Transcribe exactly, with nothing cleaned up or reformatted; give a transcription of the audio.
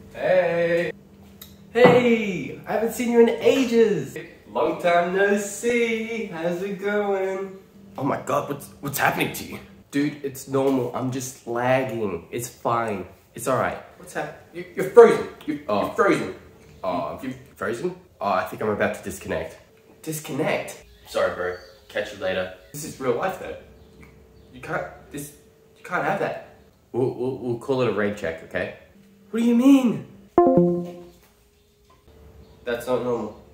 Hey! Hey! I haven't seen you in ages! Long time no see! How's it going? Oh my god, what's, what's happening to you? Dude, it's normal. I'm just lagging. It's fine. It's alright. What's happening? You, you're frozen. You, oh. You're frozen. Oh, you frozen? Oh, I think I'm about to disconnect. Disconnect? Sorry, bro. Catch you later. This is real life, though. You, you can't. This. You can't have that. We'll, we'll, we'll call it a rain check, okay? What do you mean? That's not normal.